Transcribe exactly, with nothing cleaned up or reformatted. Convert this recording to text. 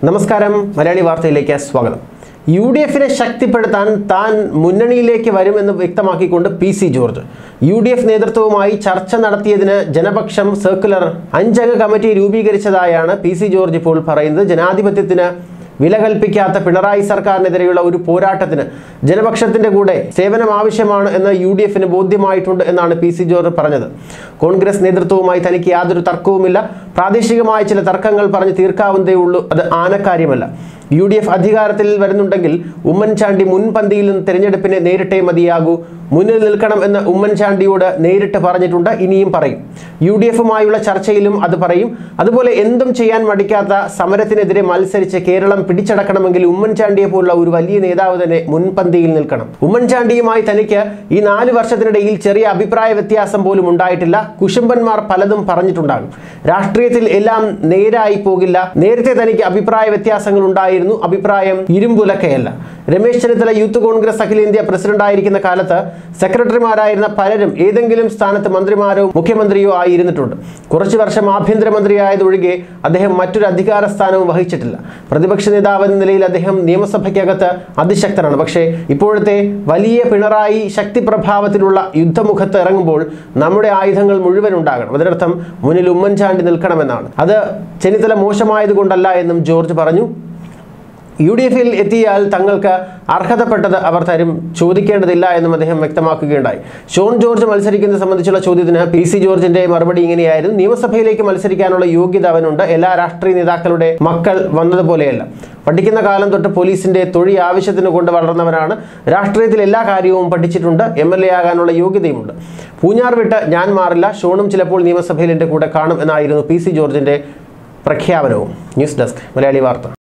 നമസ്കാരം, മലയാളി വാർത്തയിലേക്ക് സ്വാഗതം. യു ഡി എഫിനെ ശക്തിപ്പെടുത്താൻ താൻ മുന്നണിയിലേക്ക് വരുമെന്ന് വ്യക്തമാക്കിക്കൊണ്ട് P C George U D F നേതൃത്വവുമായി ചർച്ച നടത്തിയതിന് ജനപക്ഷം സർക്കുലർ അഞ്ചംഗ കമ്മിറ്റി രൂപീകരിച്ചതായാണ് പി സി ജോർജ് ഇപ്പോൾ പറയുന്നത്. ജനാധിപത്യത്തിന് വില കൽപ്പിക്കാത്ത പിണറായി സർക്കാരിനെതിരെയുള്ള ഒരു പോരാട്ടത്തിന് ജനപക്ഷത്തിന്റെ കൂടെ സേവനം ആവശ്യമാണ് എന്ന് യു ഡി എഫിന് ബോധ്യമായിട്ടുണ്ട് എന്നാണ് പി സി ജോർജ് പറഞ്ഞത്. കോൺഗ്രസ് നേതൃത്വവുമായി തനിക്ക് യാതൊരു തർക്കവുമില്ല. പ്രാദേശികമായ ചില തർക്കങ്ങൾ പറഞ്ഞ് തീർക്കാവുന്നതേ ഉള്ളൂ. അത് ആനക്കാര്യമല്ല. യു ഡി എഫ് അധികാരത്തിൽ വരുന്നുണ്ടെങ്കിൽ ഉമ്മൻചാണ്ടി മുൻപന്തിയിൽ നിന്ന് തെരഞ്ഞെടുപ്പിനെ നേരിട്ടേ മതിയാകൂ. മുന്നിൽ നിൽക്കണം എന്ന് ഉമ്മൻചാണ്ടിയോട് നേരിട്ട് പറഞ്ഞിട്ടുണ്ട്, ഇനിയും പറയും. യു ഡി എഫുമായുള്ള ചർച്ചയിലും അത് പറയും. അതുപോലെ എന്തും ചെയ്യാൻ മടിക്കാത്ത സമരത്തിനെതിരെ മത്സരിച്ച് കേരളം പിടിച്ചടക്കണമെങ്കിൽ ഉമ്മൻചാണ്ടിയെ പോലുള്ള ഒരു വലിയ നേതാവ് തന്നെ മുൻപന്തിയിൽ നിൽക്കണം. ഉമ്മൻചാണ്ടിയുമായി തനിക്ക് ഈ നാല് വർഷത്തിനിടയിൽ ചെറിയ അഭിപ്രായ വ്യത്യാസം പോലും ഉണ്ടായിട്ടില്ല. കുശുംബന്മാർ പലതും പറഞ്ഞിട്ടുണ്ടാകും. രാഷ്ട്രീയത്തിൽ എല്ലാം നേരായി പോകില്ല. നേരത്തെ തനിക്ക് അഭിപ്രായ വ്യത്യാസങ്ങൾ ഉണ്ടായിരുന്നു. അഭിപ്രായം ഇരുമ്പുലക്കയല്ല. രമേശ് ചെന്നിത്തല യൂത്ത് കോൺഗ്രസ് അഖിലേന്ത്യാ പ്രസിഡന്റായിരിക്കുന്ന കാലത്ത് സെക്രട്ടറിമാരായിരുന്ന പലരും ഏതെങ്കിലും സ്ഥാനത്ത് മന്ത്രിമാരോ മുഖ്യമന്ത്രിയോ ആയിരുന്നിട്ടുണ്ട്. കുറച്ചു വർഷം ആഭ്യന്തരമന്ത്രിയായതൊഴികെ അദ്ദേഹം മറ്റൊരു അധികാര സ്ഥാനവും വഹിച്ചിട്ടില്ല. പ്രതിപക്ഷ നേതാവ് എന്ന നിലയിൽ അദ്ദേഹം നിയമസഭയ്ക്കകത്ത് അതിശക്തനാണ്. പക്ഷേ ഇപ്പോഴത്തെ വലിയ പിണറായി ശക്തി പ്രഭാവത്തിലുള്ള യുദ്ധമുഖത്ത് ഇറങ്ങുമ്പോൾ നമ്മുടെ ആയുധങ്ങൾ മുഴുവൻ ഉണ്ടാകണം. അതിനർത്ഥം മുന്നിൽ ഉമ്മൻചാണ്ടി നിൽക്കണമെന്നാണ്. അത് ചെന്നിത്തല മോശമായതുകൊണ്ടല്ല എന്നും ജോർജ് പറഞ്ഞു. യു ഡി എഫിൽ എത്തിയാൽ തങ്ങൾക്ക് അർഹതപ്പെട്ടത് അവർ തരും, ചോദിക്കേണ്ടതില്ല എന്നും അദ്ദേഹം വ്യക്തമാക്കുകയുണ്ടായി. ഷോൺ ജോർജ് മത്സരിക്കുന്നത് സംബന്ധിച്ചുള്ള ചോദ്യത്തിന് പി സി ജോർജിന്റെ മറുപടി ഇങ്ങനെയായിരുന്നു: നിയമസഭയിലേക്ക് മത്സരിക്കാനുള്ള യോഗ്യത അവനുണ്ട്. എല്ലാ രാഷ്ട്രീയ നേതാക്കളുടെ മക്കൾ വന്നതുപോലെയല്ല. പഠിക്കുന്ന കാലം തൊട്ട് പോലീസിന്റെ തൊഴിൽ ആവശ്യത്തിന് കൊണ്ട് വളർന്നവനാണ്. രാഷ്ട്രീയത്തിൽ എല്ലാ കാര്യവും പഠിച്ചിട്ടുണ്ട്. എം എൽ എ ആകാനുള്ള യോഗ്യതയുമുണ്ട്. പൂഞ്ഞാർ വിട്ട് ഞാൻ മാറില്ല. ഷോണും ചിലപ്പോൾ നിയമസഭയിൽ എൻ്റെ കൂടെ കാണും എന്നായിരുന്നു പി സി ജോർജിന്റെ പ്രഖ്യാപനവും. ന്യൂസ് ഡെസ്ക്, മലയാളി വാർത്ത.